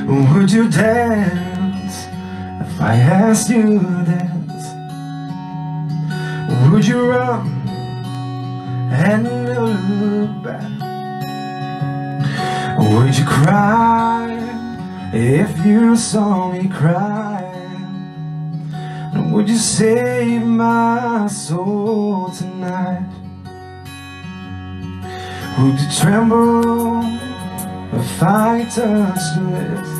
Would you dance if I asked you to dance? Would you run and never look back? Would you cry if you saw me cry? And would you save my soul tonight? Would you tremble if I touched your lips?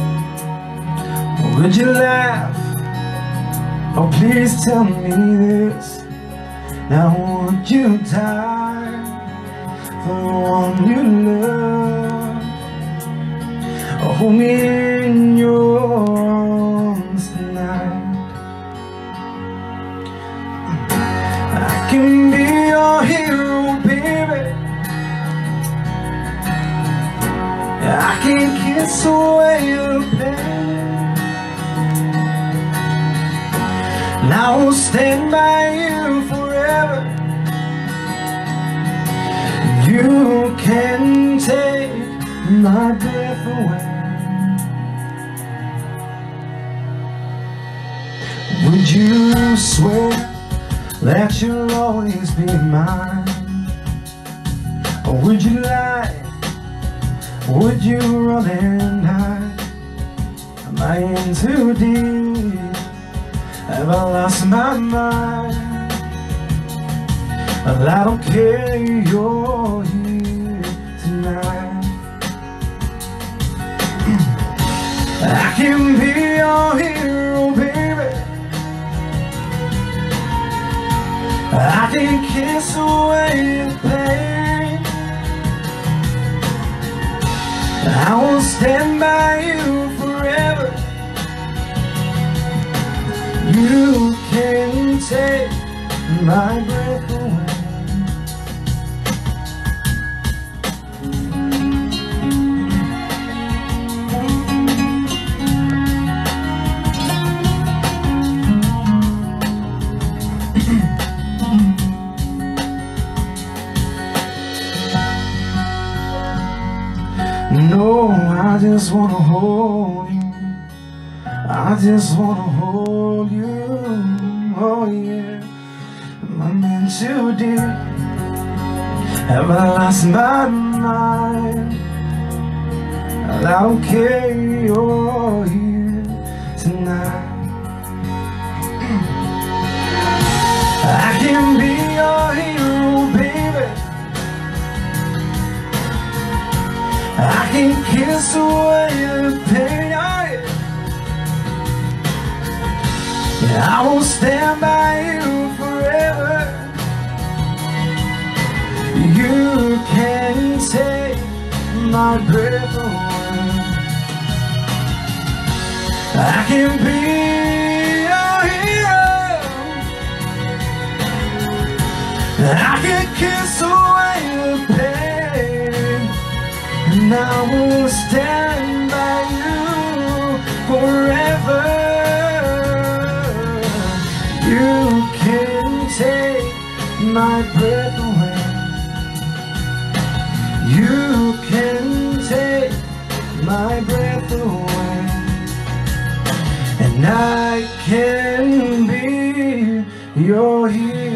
Or would you laugh? Oh, please tell me this. Now would you die for the one you love? Or hold me in your arms tonight? I can be your hero, baby. I can kiss away the pain, and I will stand by you forever. You can take my breath away. Would you swear that you'll always be mine? Or would you lie? Would you run and hide? Am I in too deep? Have I lost my mind? Well, I don't care, you're here tonight. I can be your hero, baby. I can kiss away the pain. I will stand by you forever. You can take my breath away. No, I just wanna hold you. I just wanna hold you. Oh yeah, am I meant too deep? Have I lost my mind? I don't care, you're here tonight. I can be your hero, baby. I can kiss away the pain. I will stand by you forever. You can take my breath away. I can be your hero. I can kiss away the pain, and I will stand by you forever. You can take my breath away. You can take my breath away. And I can be your hero.